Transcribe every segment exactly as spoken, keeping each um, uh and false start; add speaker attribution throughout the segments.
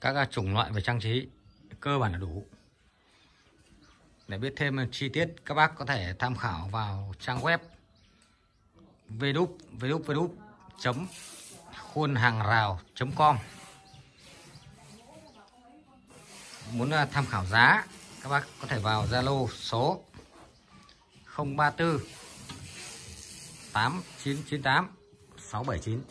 Speaker 1: Các chủng loại về trang trí cơ bản là đủ. Để biết thêm chi tiết, các bác có thể tham khảo vào trang web w w w chấm khuôn hàng rào chấm com. Muốn tham khảo giá, các bác có thể vào Zalo số không ba tư tám chín chín tám sáu bảy chín.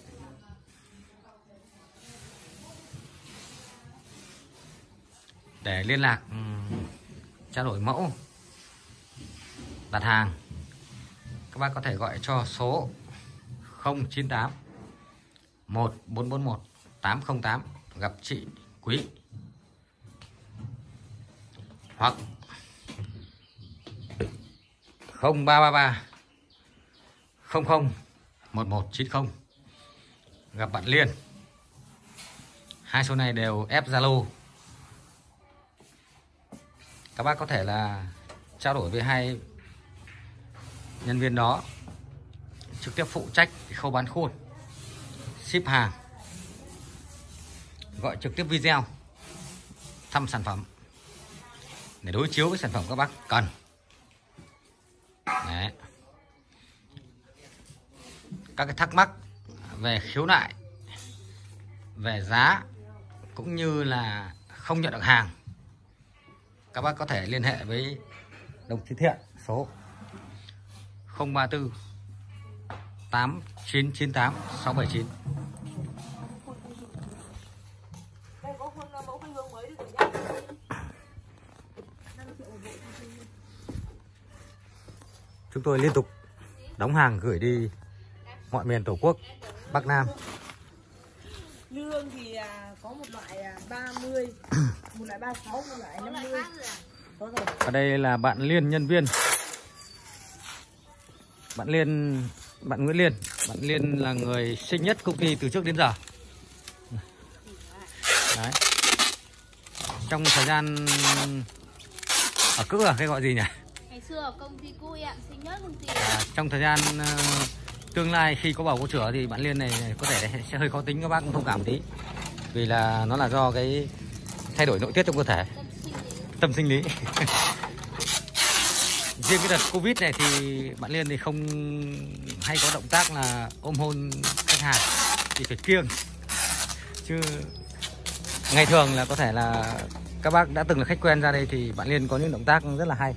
Speaker 1: Để liên lạc trao đổi mẫu, đặt hàng, các bác có thể gọi cho số không chín tám một bốn bốn một tám không tám gặp chị Quý, hoặc không ba ba ba không không một một chín không gặp bạn Liên. Hai số này đều ép Zalo. Các bác có thể là trao đổi với hai nhân viên đó, trực tiếp phụ trách khâu bán khuôn, ship hàng, gọi trực tiếp video thăm sản phẩm để đối chiếu với sản phẩm các bác cần. Đấy. Các cái thắc mắc về khiếu nại, về giá cũng như là không nhận được hàng, các bác có thể liên hệ với đồng chí Thiện số không ba tư tám chín chín tám sáu bảy chín. Chúng tôi liên tục đóng hàng gửi đi mọi miền Tổ quốc Bắc Nam.
Speaker 2: Lương thì có một loại ba mươi, một loại ba mươi sáu, một loại năm mươi.
Speaker 1: Ở đây là bạn Liên, nhân viên. Bạn Liên, bạn Nguyễn Liên. Bạn Liên là người sinh nhất công ty từ trước đến giờ. Đấy. Trong thời gian ở cữ à, cái gọi gì nhỉ?
Speaker 3: Ngày xưa ở công ty cũ em sinh nhất công ty.
Speaker 1: À, trong thời gian uh, tương lai khi có bầu có chữa thì bạn Liên này có thể sẽ hơi khó tính, các bác cũng thông cảm tí. Vì là nó là do cái thay đổi nội tiết trong cơ thể, tâm sinh lý. Riêng cái đợt Covid này thì bạn Liên thì không hay có động tác là ôm hôn khách hàng, thì phải kiêng. Chứ ngày thường là có thể là các bác đã từng là khách quen ra đây thì bạn Liên có những động tác rất là hay.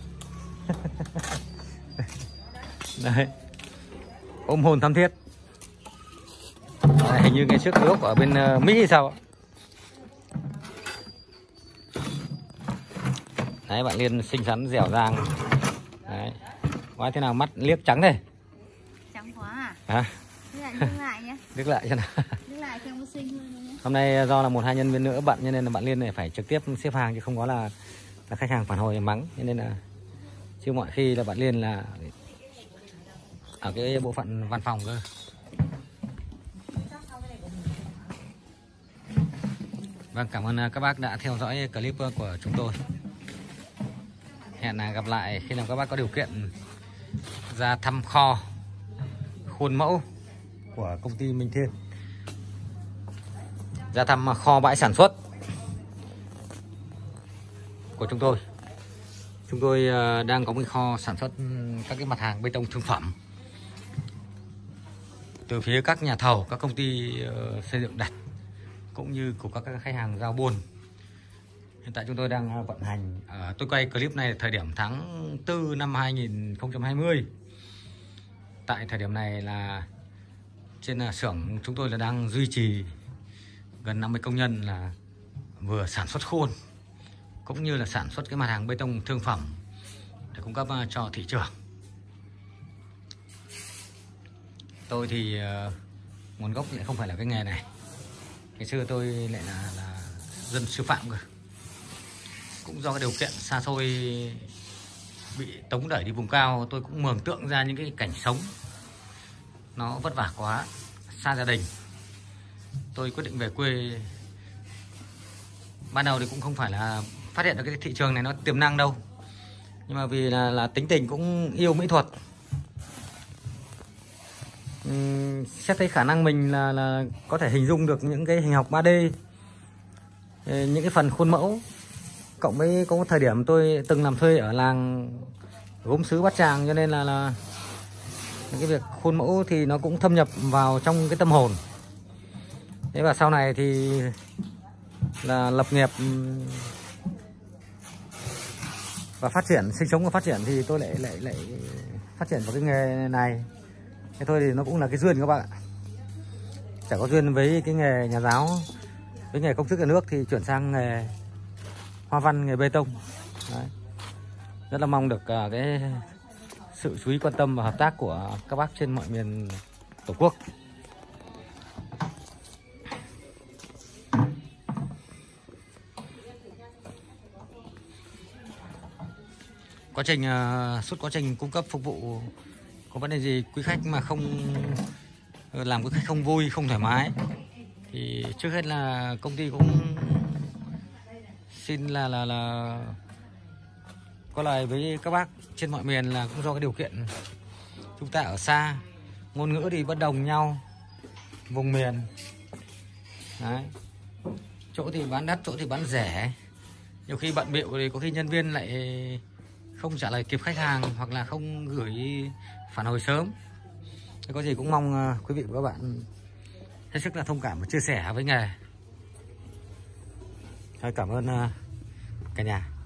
Speaker 1: Đấy. Ôm hôn thắm thiết. Đấy, hình như ngày trước Úc ở bên uh, Mỹ hay sao. Đấy, bạn Liên xinh xắn dẻo dang. Đấy. Quá thế nào, mắt liếc trắng thế.
Speaker 3: Trắng quá à?
Speaker 1: Hả?
Speaker 3: Thế lại nước lại nhé.
Speaker 1: Nước lại cho nào.
Speaker 3: Nước lại cho nó xinh hơn nhé.
Speaker 1: Hôm nay do là một hai nhân viên nữa bận cho nên là bạn Liên này phải trực tiếp xếp hàng, chứ không có là, là khách hàng phản hồi mắng, cho nên là chứ mọi khi là bạn Liên là ở cái bộ phận văn phòng cơ. Vâng, cảm ơn các bác đã theo dõi clip của chúng tôi. Hẹn là gặp lại khi nào các bác có điều kiện ra thăm kho khuôn mẫu của công ty Minh Thiên, ra thăm kho bãi sản xuất của chúng tôi. Chúng tôi đang có một kho sản xuất các cái mặt hàng bê tông thương phẩm từ phía các nhà thầu, các công ty xây dựng đặt cũng như của các khách hàng giao buôn. Hiện tại chúng tôi đang vận hành. À, tôi quay clip này thời điểm tháng tư năm hai nghìn không trăm hai mươi. Tại thời điểm này là trên xưởng chúng tôi là đang duy trì gần năm mươi công nhân là vừa sản xuất khuôn cũng như là sản xuất cái mặt hàng bê tông thương phẩm để cung cấp cho thị trường. Tôi thì uh, nguồn gốc lại không phải là cái nghề này. Ngày xưa tôi lại là, là dân sư phạm cơ. Cũng do cái điều kiện xa xôi, bị tống đẩy đi vùng cao, tôi cũng mường tượng ra những cái cảnh sống nó vất vả quá, xa gia đình. Tôi quyết định về quê. Ban đầu thì cũng không phải là phát hiện được cái thị trường này nó tiềm năng đâu, nhưng mà vì là, là tính tình cũng yêu mỹ thuật, uhm, xét thấy khả năng mình là, là có thể hình dung được những cái hình học ba D những cái phần khuôn mẫu, cộng với có một thời điểm tôi từng làm thuê ở làng gốm sứ Bát Tràng, cho nên là, là cái việc khuôn mẫu thì nó cũng thâm nhập vào trong cái tâm hồn. Thế và sau này thì là lập nghiệp và phát triển, sinh sống và phát triển thì tôi lại lại lại phát triển vào cái nghề này. Thế thôi thì nó cũng là cái duyên các bạn ạ. Chả có duyên với cái nghề nhà giáo, với nghề công chức nhà nước thì chuyển sang nghề hoa văn, nghề bê tông. Đấy. Rất là mong được uh, cái sự chú ý quan tâm và hợp tác của các bác trên mọi miền Tổ quốc. Quá trình uh, suốt quá trình cung cấp phục vụ có vấn đề gì quý khách mà không làm quý khách không vui, không thoải mái thì trước hết là công ty cũng xin là là là có lời với các bác trên mọi miền là cũng do cái điều kiện chúng ta ở xa, ngôn ngữ thì bất đồng nhau, vùng miền. Đấy. Chỗ thì bán đắt, chỗ thì bán rẻ. Nhiều khi bận bịu thì có khi nhân viên lại không trả lời kịp khách hàng hoặc là không gửi phản hồi sớm. Thế có gì cũng mong quý vị và các bạn hết sức là thông cảm và chia sẻ với nghề. Cảm ơn cả nhà.